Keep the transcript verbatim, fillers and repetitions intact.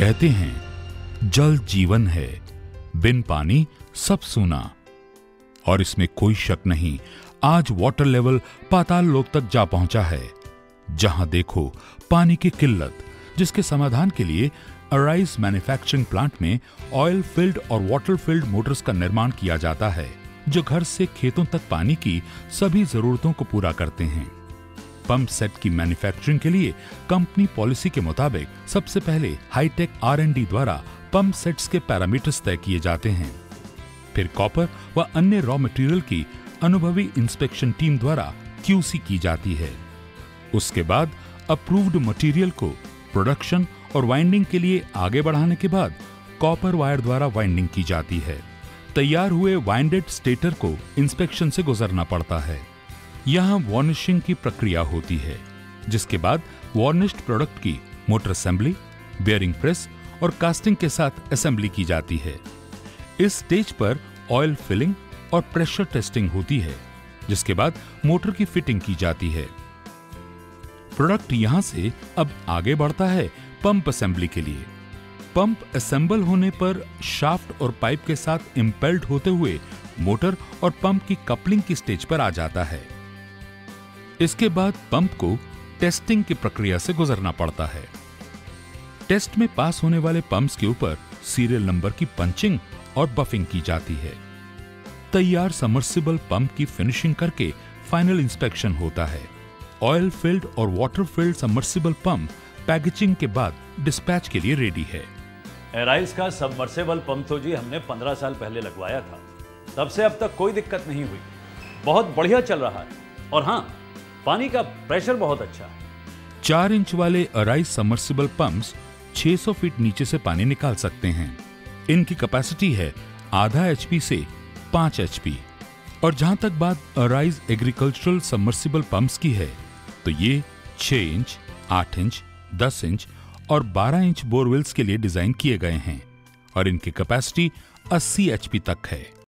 कहते हैं जल जीवन है, बिन पानी सब सूना। और इसमें कोई शक नहीं, आज वाटर लेवल पाताल लोक तक जा पहुंचा है। जहां देखो पानी की किल्लत, जिसके समाधान के लिए अराइज मैन्युफैक्चरिंग प्लांट में ऑयल फिल्ड और वाटर फिल्ड मोटर्स का निर्माण किया जाता है, जो घर से खेतों तक पानी की सभी जरूरतों को पूरा करते हैं। पंप सेट की मैन्युफैक्चरिंग के लिए कंपनी पॉलिसी के मुताबिक सबसे पहले हाईटेक आर एंड डी द्वारा पंप सेट्स के पैरामीटर्स तय किए जाते हैं। फिर कॉपर व अन्य रॉ मटेरियल की अनुभवी इंस्पेक्शन टीम द्वारा क्यूसी की जाती है। उसके बाद अप्रूव्ड मटेरियल को प्रोडक्शन और वाइंडिंग के लिए आगे बढ़ाने के बाद कॉपर वायर द्वारा वाइंडिंग की जाती है। तैयार हुए वाइंडेड स्टेटर को इंस्पेक्शन से गुजरना पड़ता है। यहाँ वार्निशिंग की प्रक्रिया होती है, जिसके बाद वार्निश्ड प्रोडक्ट की मोटर असेंबली, बेयरिंग प्रेस और कास्टिंग के साथ असेंबली की जाती है। इस स्टेज पर ऑयल फिलिंग और प्रेशर टेस्टिंग होती है, जिसके बाद मोटर की फिटिंग की जाती है। प्रोडक्ट यहां से अब आगे बढ़ता है पंप असेंबली के लिए। पंप असेंबल होने पर शाफ्ट और पाइप के साथ इंपेल्ड होते हुए मोटर और पंप की कपलिंग की स्टेज पर आ जाता है। इसके बाद पंप को टेस्टिंग की प्रक्रिया से गुजरना पड़ता है। टेस्ट में पास होने वाले पंप्स के ऊपर सीरियल नंबर की पंचिंग और बफिंग की जाती है। तैयार सबमर्सिबल पंप की फिनिशिंग करके फाइनल इंस्पेक्शन होता है। ऑयल फिल्ड और water filled submersible pump packaging के बाद डिस्पैच के लिए रेडी है। एराइज का सबमर्सिबल पंप तो जी हमने पंद्रह साल पहले लगवाया था, तब से अब तक कोई दिक्कत नहीं हुई। बहुत बढ़िया चल रहा है और हाँ, पानी का प्रेशर बहुत अच्छा है। चार इंच वाले अराइज सबमर्सिबल पंप्स छह सौ फीट नीचे से पानी निकाल सकते हैं। इनकी कैपेसिटी है आधा एचपी से पांच एचपी। और जहां तक बात अराइज एग्रीकल्चरल सबमर्सिबल पंप्स की है, तो ये छह इंच, आठ इंच, दस इंच और बारह इंच बोरवेल्स के लिए डिजाइन किए गए हैं और इनकी कैपेसिटी अस्सी एचपी तक है।